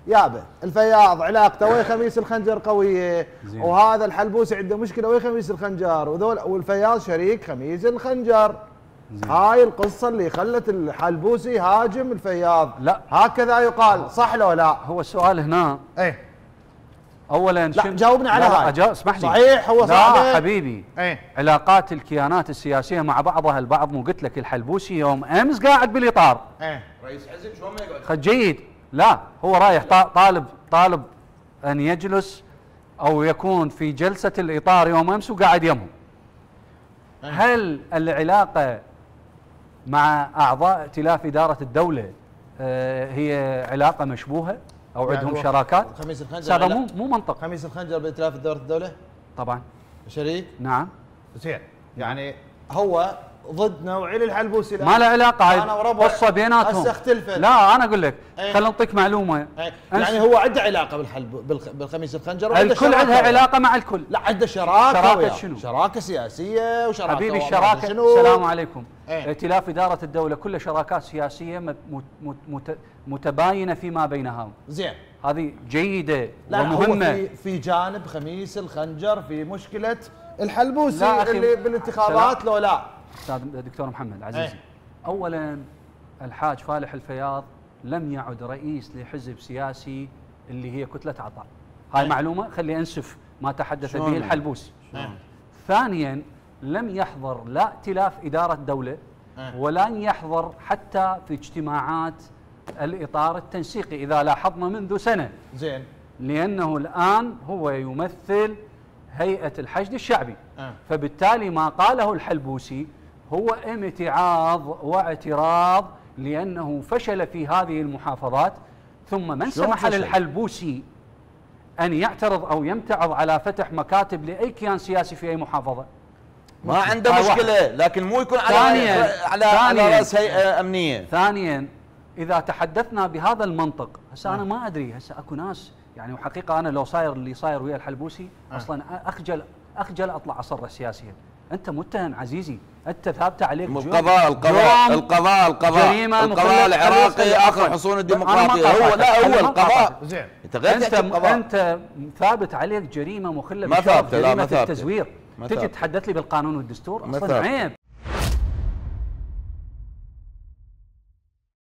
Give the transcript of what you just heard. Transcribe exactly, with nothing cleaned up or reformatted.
يابا الفياض علاقته ويا خميس الخنجر قويه، وهذا الحلبوسي عنده مشكله ويا خميس الخنجر، وذول والفياض شريك خميس الخنجر. زين. هاي القصه اللي خلت الحلبوسي يهاجم الفياض. لا هكذا يقال، صح لو لا؟ هو السؤال هنا ايه اولا لا جاوبنا على هاي. اسمح لي. صحيح هو صح. لا حبيبي ايه علاقات الكيانات السياسيه مع بعضها البعض، مو قلت لك الحلبوسي يوم امس قاعد بالاطار. ايه رئيس حزب شلون ما يقعد؟ خد جيد. لا هو رايح طالب طالب ان يجلس او يكون في جلسه الاطار يوم امس وقاعد يمهم. ايه. هل العلاقه مع اعضاء ائتلاف اداره الدوله آه هي علاقه مشبوهه او يعني عندهم شراكات؟ خميس الخنجر هذا مو مو منطق. خميس الخنجر بائتلاف اداره الدوله؟ طبعا شريك؟ نعم. زين يعني هو ضد نوعي الحلبوسي ما له علاقه، هاي قصه بيناتهم. هسه اختلفت. لا انا اقول لك ايه؟ خلينا نعطيك معلومه. ايه؟ يعني هو عنده علاقه بالحلب بالخميس الخنجر، الكل عندها علاقه مع الكل. لا عنده شراكه. شراكه شنو؟ شراكه سياسيه وشراكه. حبيبي الشراكه السلام عليكم. ايه؟ ائتلاف اداره الدوله كلها شراكات سياسيه متباينه فيما بينها. زين هذه جيده لا ومهمه. هو في في جانب خميس الخنجر في مشكله الحلبوسي اللي بالانتخابات لو لا؟ استاذ دكتور محمد عزيزي. ايه؟ اولا الحاج فالح الفياض لم يعد رئيس لحزب سياسي اللي هي كتله عطاء. هاي ايه؟ معلومه خلي انسف ما تحدث به الحلبوسي. ايه؟ ثانيا لم يحضر لا ائتلاف اداره دوله ايه؟ ولن يحضر حتى في اجتماعات الاطار التنسيقي اذا لاحظنا منذ سنه. زين لانه الان هو يمثل هيئه الحشد الشعبي. أه. فبالتالي ما قاله الحلبوسي هو امتعاض واعتراض لانه فشل في هذه المحافظات، ثم من سمح للحلبوسي ان يعترض او يمتعض على فتح مكاتب لاي كيان سياسي في اي محافظه؟ ما عنده مشكله، لكن مو يكون على على على راس هيئه امنيه. ثانيا اذا تحدثنا بهذا المنطق، هسه انا ما ادري، هسه اكو ناس يعني وحقيقه انا لو صاير اللي صاير ويا الحلبوسي أه. اصلا اخجل اخجل اطلع اصرح سياسيا. انت متهم عزيزي، انت ثابته عليك القضاء القضاء القضاء القضاء القضاء العراقي اخر حصون الديمقراطيه. هو لا هو القضاء. زين انت غير انت انت ثابت عليك جريمه مخله بالشرف، جريمه التزوير، تجي تحدث لي بالقانون والدستور؟ اصلا عيب.